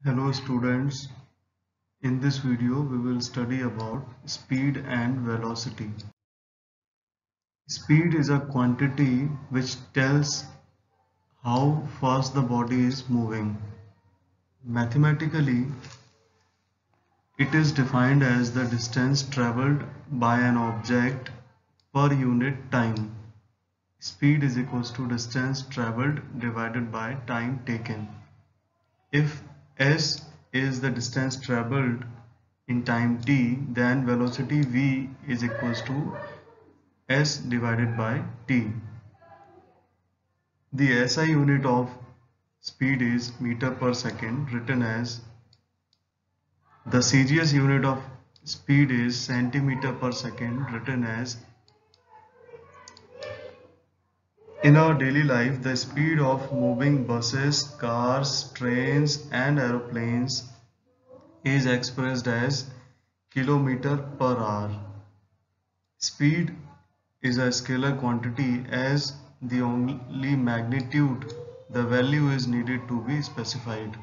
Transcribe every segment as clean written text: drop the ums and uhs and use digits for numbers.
Hello students, in this video we will study about speed and velocity. Speed is a quantity which tells how fast the body is moving. Mathematically, it is defined as the distance traveled by an object per unit time. Speed is equals to distance traveled divided by time taken. If s is the distance traveled in time t, then velocity v is equals to s divided by t. The SI unit of speed is meter per second, written as the CGS unit of speed is centimeter per second, written as. In our daily life, the speed of moving buses, cars, trains and aeroplanes is expressed as kilometer per hour. Speed is a scalar quantity as the only magnitude the value is needed to be specified.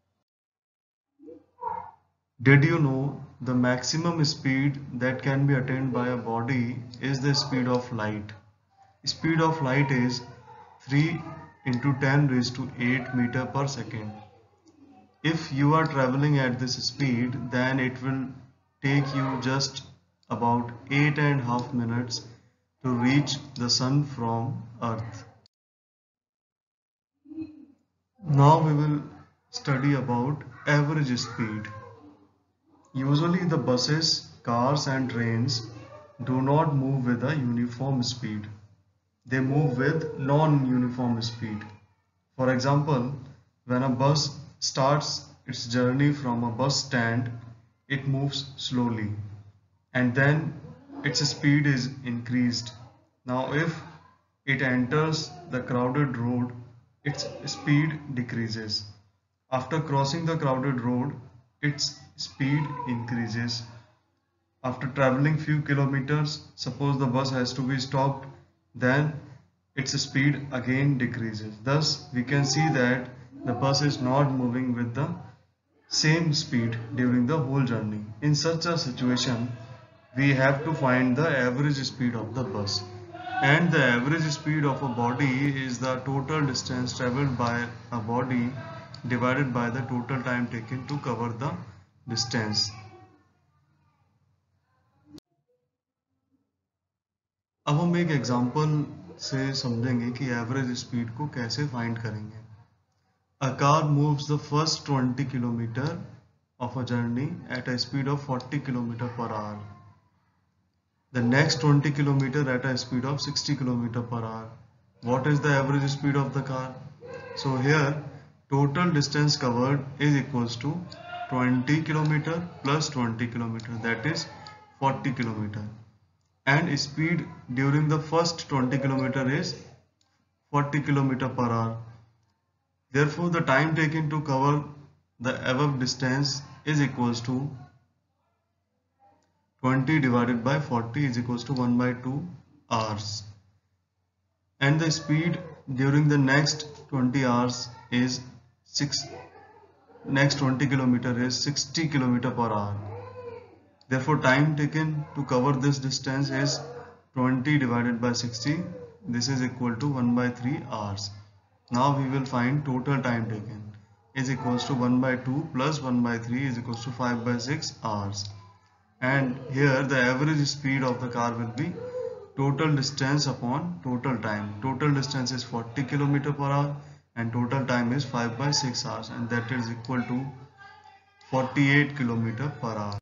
Did you know the maximum speed that can be attained by a body is the speed of light? Speed of light is 3 into 10 raised to 8 meter per second. If you are traveling at this speed, then it will take you just about 8.5 minutes to reach the sun from Earth. Now we will study about average speed. Usually the buses, cars and trains do not move with a uniform speed. They move with non-uniform speed. For example, when a bus starts its journey from a bus stand, it moves slowly and then its speed is increased. Now if it enters the crowded road, its speed decreases. After crossing the crowded road, its speed increases. After traveling few kilometers, suppose the bus has to be stopped, then its speed again decreases. Thus, we can see that the bus is not moving with the same speed during the whole journey. In such a situation, we have to find the average speed of the bus. And the average speed of a body is the total distance traveled by a body divided by the total time taken to cover the distance. अब हम एक example से समझेंगे कि average speed को कैसे find करेंगे. A car moves the first 20 kilometer of a journey at a speed of 40 km per hour. The next 20 km at a speed of 60 km per hour. What is the average speed of the car? So here total distance covered is equals to 20 km plus 20 km, that is 40 km. And speed during the first 20 km is 40 km per hour. Therefore, the time taken to cover the above distance is equals to 20 divided by 40 is equals to 1 by 2 hours. And the speed during the next 20 hours is 20 km is 60 km per hour. Therefore, time taken to cover this distance is 20 divided by 60. This is equal to 1 by 3 hours. Now we will find total time taken is equals to 1 by 2 plus 1 by 3 is equals to 5 by 6 hours. And here the average speed of the car will be total distance upon total time. Total distance is 40 km per hour and total time is 5 by 6 hours, and that is equal to 48 km per hour.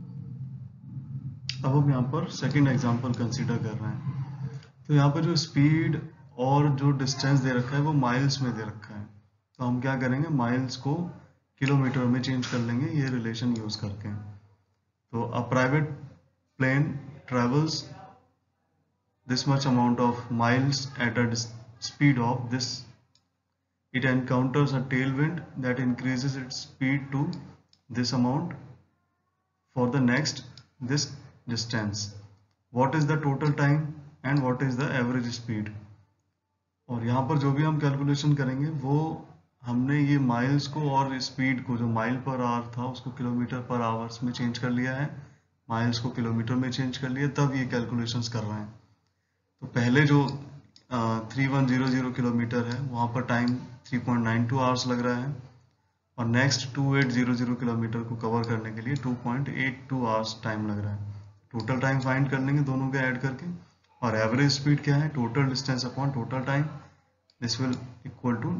अब हम यहाँ पर second example consider कर रहे हैं. तो यहाँ पर जो स्पीड और जो डिस्टेंस दे रखा है वो माइल्स में दे रखा है. तो हम क्या करेंगे, माइल्स को किलोमीटर में चेंज कर लेंगे ये रिलेशन यूज करके. तो a private plane travels this much amount of miles at a speed of this. It encounters a tailwind that increases its speed to this amount for the next this distance. What is the total time and what is the average speed? और यहाँ पर जो भी हम calculation करेंगे वो हमने ये माइल्स को और स्पीड को, जो माइल पर आवर था उसको किलोमीटर पर आवर्स में चेंज कर लिया है, माइल्स को किलोमीटर में चेंज कर लिया, तब ये कैलकुलेशंस कर रहे हैं। तो पहले जो 3100 किलोमीटर है वहाँ पर टाइम 3.92 आवर्स लग रहा है, और नेक्स्ट 2800 किलोमीटर को कवर करने के लिए 2.82 आवर्स टाइम लग रहा है। टोटल टाइम फाइंड कर लेंगे दोनों के ऐड करके, और एवरेज स्पीड क्या है, total distance upon total time, this will equal to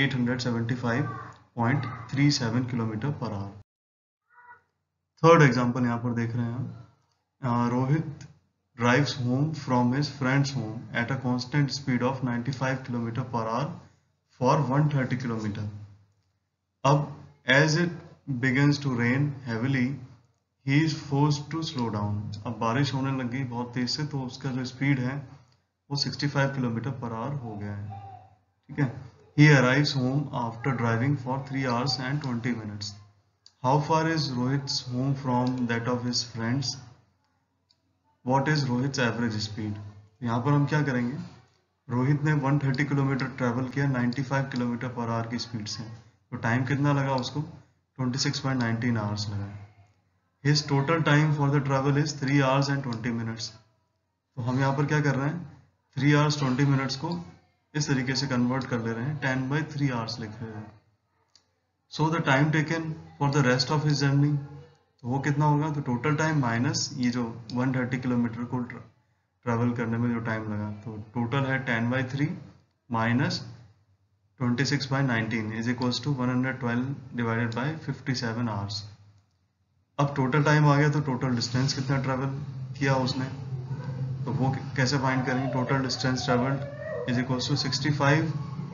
875.37 kilometre per hour. Third example यहाँ पर देख रहे हैं हम, Rohit drives home from his friend's home at a constant speed of 95 km per hour for 130 km. अब as it begins to rain heavily, he is forced to slow down. अब बारिश होने लग गई बहुत तेज से, तो उसका जो स्पीड है वो 65 km per hour हो गया है, ठीक है। He arrives home after driving for 3 hours and 20 minutes. How far is Rohit's home from that of his friends? What is Rohit's average speed? यहाँ पर हम क्या करेंगे, रोहित ने 130 किलोमीटर ट्रैवल किया 95 किलोमीटर पर आवर की स्पीड से, तो टाइम कितना लगा उसको, 26.19 आवर्स लगा। His total time for the travel is 3 hours and 20 minutes. तो हम यहाँ पर क्या कर रहे हैं, 3 hours 20 minutes को इस तरीके से कन्वर्ट कर ले रहे हैं, 10/3 hours लिख रहे हैं। So the time taken for the rest of his journey, तो वो कितना होगा, तो टोटल टाइम माइनस ये जो 130 किलोमीटर को ट्रैवल करने में जो टाइम लगा, तो टोटल है 10/3 minus 26/19 is equals to 112 divided by 57 hours. अब टोटल टाइम आ गया, तो टोटल डिस्टेंस कितना ट्रैवल किया उसने, तो वो कैसे फाइंड करेंगे, total distance travelled is equals to 65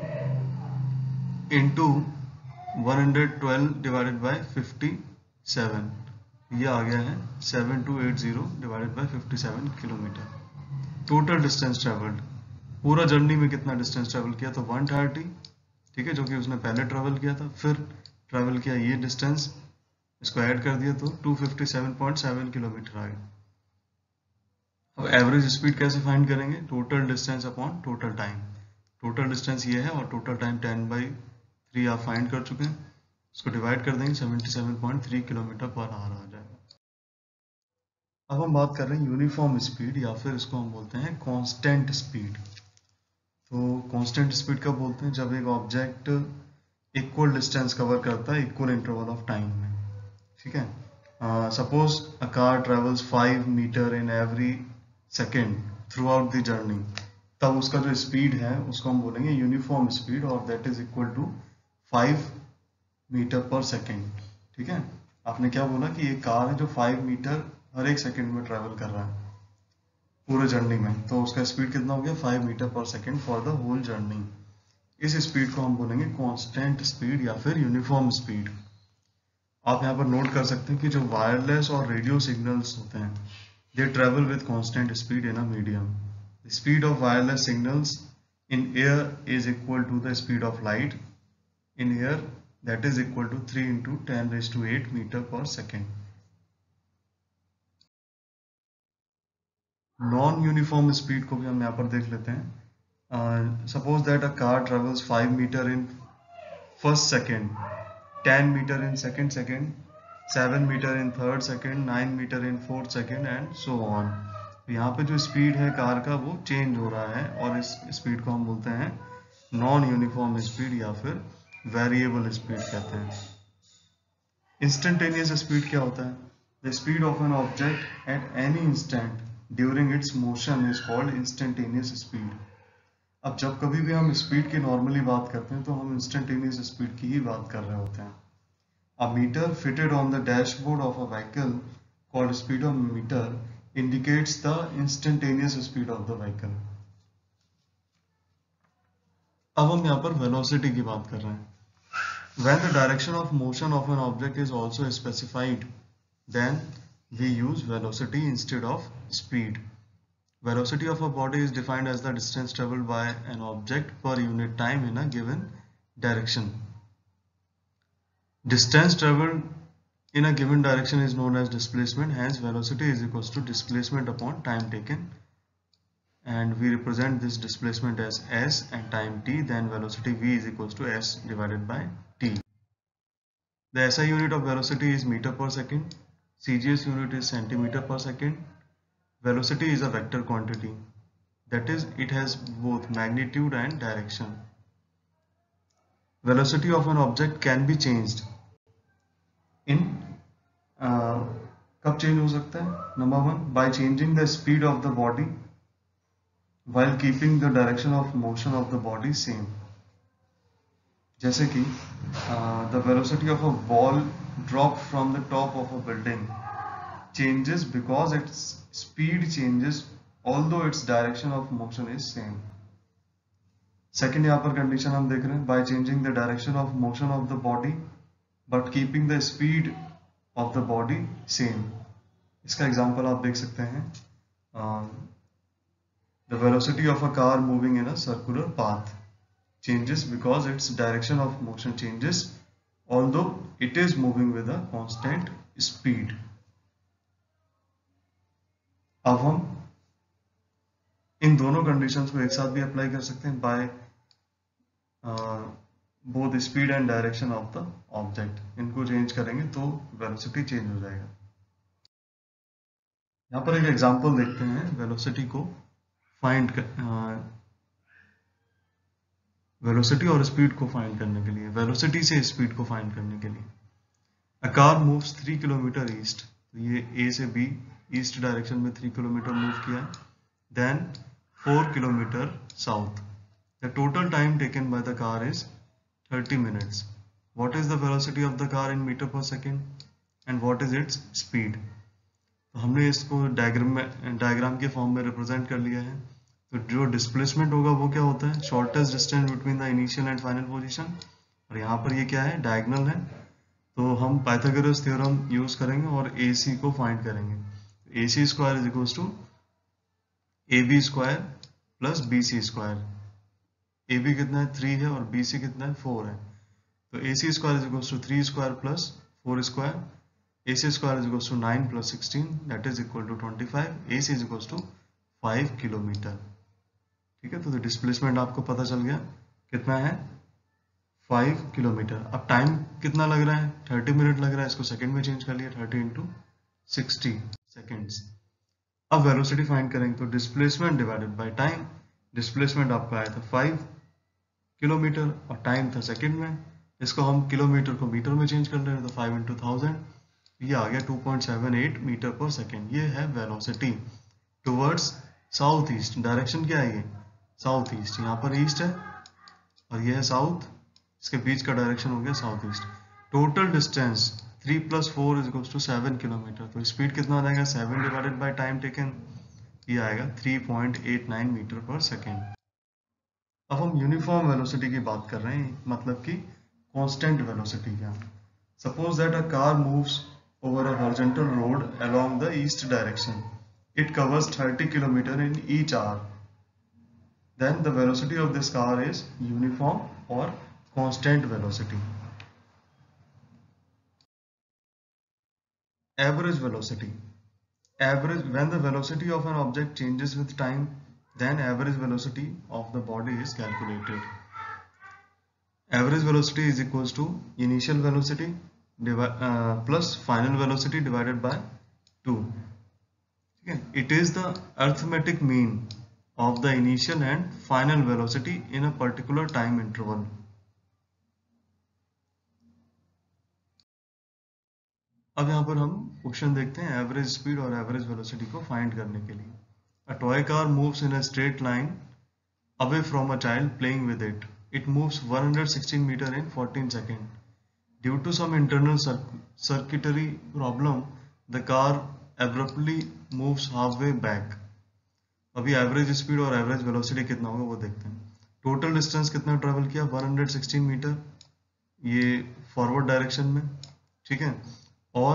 into 112 divided by 57, ये आ गया है 7280 divided by 57 kilometre. Total distance travelled, पूरा जर्नी में कितना डिस्टेंस ट्रेवल किया, तो 130, ठीक है, जो कि उसने पहले ट्रेवल किया था, फिर ट्रेवल किया ये डिस्टेंस, इसको ऐड कर दिया तो 257.7 किलोमीटर आ गया। अब एवरेज स्पीड कैसे फाइंड करेंगे, total distance upon total time, total distance ये है और टोटल टाइम 10/3 आप फाइंड कर चुके हैं, इसको डिवाइड कर देंगे 77.3 किलोमीटर पर आवर आ जाएगा। अब हम बात कर रहे हैं यूनिफॉर्म स्पीड, या फिर इसको हम बोलते हैं कांस्टेंट स्पीड। तो कांस्टेंट स्पीड कब बोलते हैं, जब एक ऑब्जेक्ट इक्वल डिस्टेंस कवर करता है इक्वल इंटरवल ऑफ टाइम में, ठीक है। Suppose a car travels 5 metre in every second throughout the journey, तब उसका जो स्पीड है उसको हम बोलेंगे यूनिफॉर्म स्पीड, और that is equal to 5 metre per second, ठीक है। आपने क्या बोला कि ये कार है जो 5 मीटर हर एक सेकेंड में ट्रैवल कर रहा है पूरे जर्नी में, तो उसका स्पीड कितना हो गया, 5 metre per second for the whole journey. इस स्पीड को हम बोलेंगे कांस्टेंट स्पीड या फिर यूनिफॉर्म स्पीड। आप यहाँ पर नोट कर सकते हैं कि जो वायरलेस और रेडियो सिग्नल्स होते हैं, they travel with constant speed in a medium. The speed of wireless signals in air is equal to the speed of light in air, that is equal to 3 into 10⁸ meter per second. Non uniform speed को भी हम यहाँ पर देख लेते हैं। Suppose that a car travels 5 metre in first second, 10 metre in second, 7 metre in third second, 9 metre in fourth second and so on. तो यहाँ पे जो स्पीड है कार का वो चेंज हो रहा है, और इस स्पीड को हम बोलते हैं नॉन यूनिफॉर्म स्पीड या फिर वेरिएबल स्पीड कहते हैं। इंस्टेंटेनियस स्पीड क्या होता है, the speed of an object at any instant during its motion is called instantaneous speed. अब जब कभी भी हम स्पीड की नॉर्मली बात करते हैं तो हम इंस्टेंटेनियस स्पीड की ही बात कर रहे होते हैं। A meter fitted on the dashboard of a vehicle called speedometer indicates the instantaneous speed of the vehicle. अब हम यहाँ पर वेलोसिटी की बात कर रहे हैं। When the direction of motion of an object is also specified, then we use velocity instead of speed. Velocity of a body is defined as the distance traveled by an object per unit time in a given direction. Distance traveled in a given direction is known as displacement. Hence, velocity is equals to displacement upon time taken. and we represent this displacement as s and time t, then velocity v is equals to s divided by t. The SI unit of velocity is meter per second, CGS unit is centimeter per second. Velocity is a vector quantity, that is, it has both magnitude and direction. Velocity of an object can be changed in कब change हो सकता है? Number one, by changing the speed of the body while keeping the direction of motion of the body same. जैसे कि the velocity of a ball dropped from the top of a building changes because its speed changes although its direction of motion is same. Second यहाँ पर condition हम देख रहे हैं, by changing the direction of motion of the body but keeping the speed of the body same. इसका example आप देख सकते हैं, the velocity of a car moving in a circular path changes because its direction of motion changes although it is moving with a constant speed. अब हम इन दोनों conditions को एक साथ भी अप्लाई कर सकते हैं by both speed and direction of the object. इनको चेंज करेंगे तो वेलोसिटी चेंज हो जाएगा. यहाँ पर एक एग्जांपल देखते हैं वेलोसिटी को फाइंड वेलोसिटी और स्पीड को फाइंड करने के लिए, वेलोसिटी से स्पीड को फाइंड करने के लिए. A car moves 3 kilometre east, तो ये ए से बी ईस्ट डायरेक्शन में 3 किलोमीटर मूव किया, then 4 kilometre south. The total time taken by the car is 30 minutes. What is the velocity of the car in meter per second and what is its speed? तो हमने इसको diagram के form में represent कर लिया है. तो जो डिस्प्लेसमेंट होगा वो क्या होता है? Shortest distance between the initial and final position. और यहाँ पर ये क्या है? डायगोनल है. तो हम पाइथागोरस थ्योरम यूज करेंगे और AC को फाइंड करेंगे. AC square is equals to AB square plus BC square. AB कितना है? 3 है और BC कितना है? 4 है. तो AC square is equals to 3 square plus 4 square. AC square is equals to 9 plus 16 that is equal to 25. AC is equals to 5 kilometre. ठीक है, तो डिस्प्लेसमेंट आपको पता चल गया कितना है? 5 किलोमीटर. अब टाइम कितना लग रहा है? 30 मिनट लग रहा है. इसको सेकंड में चेंज कर लिया, 30 इंटू 60 सेकेंड्स. अब वेलोसिटी फाइंड करेंगे तो displacement divided by time. Displacement आपका आया था 5 किलोमीटर और टाइम था सेकंड में. इसको हम किलोमीटर को मीटर में चेंज कर रहे हैं तो 5 इंटू 1000, ये आ गया 2.78 मीटर पर सेकेंड. ये है velocity towards south east. Direction क्या है? ये साउथ ईस्ट. यहाँ पर ईस्ट है और ये है साउथ, इसके बीच का डायरेक्शन हो गया south east. Total distance 3 plus 4 is equals to 7 kilometre. तो स्पीड कितना आ जाएगा? 7 डिवाइडेड बाय टाइम टेकन, ये आएगा 3.89 मीटर पर सेकेंड. अब हम यूनिफॉर्म वेलोसिटी की बात कर रहे हैं, मतलब कि कांस्टेंट वेलोसिटी का. Suppose that a car moves over a horizontal road along the east direction. It covers 30 kilometre in each hour. Then the velocity of this car is uniform और constant velocity. Average velocity. When the velocity of an object changes with time, then average velocity of the body is calculated. Average velocity is equals to initial velocity plus final velocity divided by 2. Okay. It is the arithmetic mean of the initial and final velocity in a particular time interval. अब यहाँ पर हम question देखते हैं average speed और average velocity को find करने के लिए. A toy car moves in a straight line away from a child playing with it. It moves 116 metre in 14 second. Due to some internal circuitry problem the car abruptly moves half way back. अभी average speed और average velocity कितना होगा वो देखते हैं. Total distance कितना travel किया? 116 metre, ये फॉरवर्ड डायरेक्शन में. ठीक है, और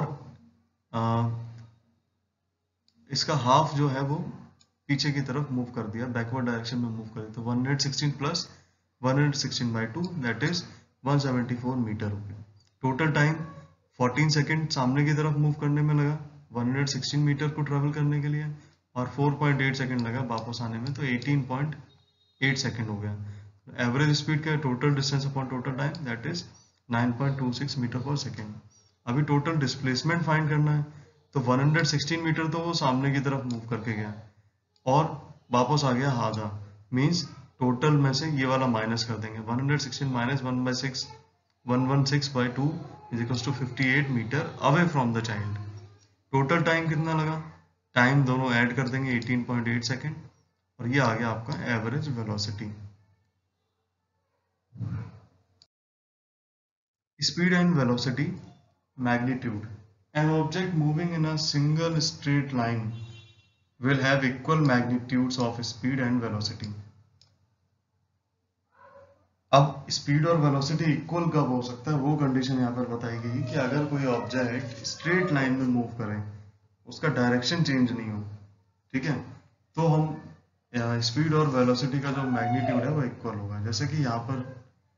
इसका हाफ जो है वो पीछे की तरफ मूव कर दिया, बैकवर्ड डायरेक्शन में मूव कर दिया. तो 116 plus 116 by 2 that is 174 metre हो गया. टोटल टाइम 14 सेकेंड सामने की तरफ मूव करने में लगा 116 मीटर को ट्रेवल करने के लिए, और 4.8 सेकेंड लगा वापस आने में, तो 18.8 सेकेंड हो गया। एवरेज स्पीड का total distance upon total time that is 9.26 metre per second. अभी टोटल डिस्प्लेसमेंट फाइंड करना है, तो 116 मीटर तो वो सामने की तरफ मूव करके गया और वापस आ गया हाजा, मीन्स टोटल में से ये वाला माइनस कर देंगे। 116 minus 1/6 is equals to 58 metre away from the child. Total time कितना लगा, टाइम दोनों ऐड कर देंगे 18.8 सेकेंड, और ये आ गया आपका average velocity. Speed and velocity magnitude. An object moving in a single straight line will have equal magnitudes of speed and velocity. अब स्पीड और वेलोसिटी इक्वल कब हो सकता है, वो कंडीशन यहाँ पर बताई गई कि अगर कोई ऑब्जेक्ट स्ट्रेट लाइन में मूव करे, उसका डायरेक्शन चेंज नहीं हो, ठीक है, तो हम स्पीड और वेलोसिटी का जो मैग्नीट्यूड है वो इक्वल होगा। जैसे कि यहाँ पर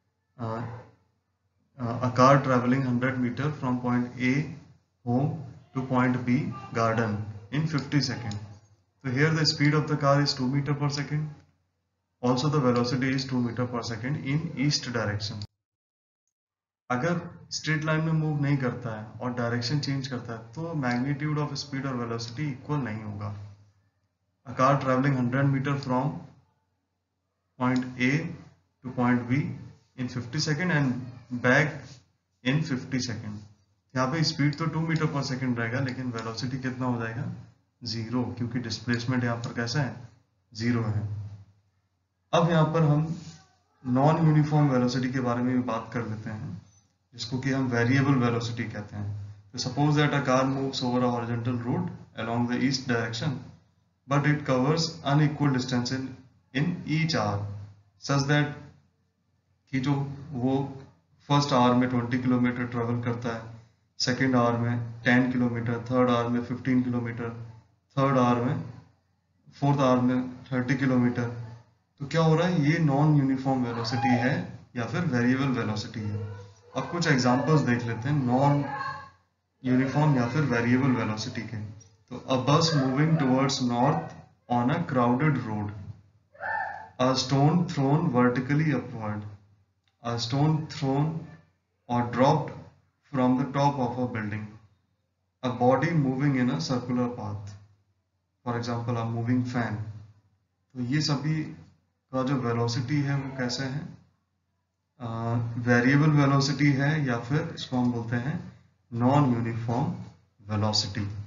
a car traveling 100 meter from point A home to point B garden in 50 seconds. So here the speed of the car is 2 meter per second. Also the velocity is 2 meter per second in east direction. अगर straight line में move नहीं करता है और direction change करता है तो magnitude of speed और वेलोसिटी इक्वल नहीं होगा। A car traveling 100 meter from point A to point B in 50 seconds and back in 50 seconds. यहाँ पे स्पीड तो 2 मीटर पर सेकेंड रहेगा, लेकिन वेलोसिटी कितना हो जाएगा, 0, क्योंकि डिस्प्लेसमेंट यहाँ पर कैसा है, 0 है। अब यहाँ पर हम नॉन यूनिफॉर्म वेलोसिटी के बारे में भी बात कर लेते हैं, जिसको कि हम वेरिएबल वेलोसिटी कहते हैं। तो suppose that a car moves over a horizontal road along the east direction but it covers unequal distance in each hour such that कि जो वो फर्स्ट आवर में 20 किलोमीटर ट्रेवल करता है, सेकेंड आवर में 10 किलोमीटर, थर्ड आवर में 15 kilometre, third hour में fourth hour में 30 किलोमीटर, तो क्या हो रहा है, ये नॉन यूनिफॉर्म वेलोसिटी है या फिर वेरिएबल वेलोसिटी है। अब कुछ एग्जांपल्स देख लेते हैं नॉन यूनिफॉर्म या फिर वेरिएबल वेलोसिटी के। तो a bus moving towards north on a crowded road, a stone thrown vertically upward, a stone thrown or dropped from the top of a building, a body moving in a circular path, for example a moving fan। तो ये सभी का जो velocity है वो कैसे है, variable velocity है या फिर इसको हम बोलते हैं नॉन यूनिफॉर्म वेलोसिटी।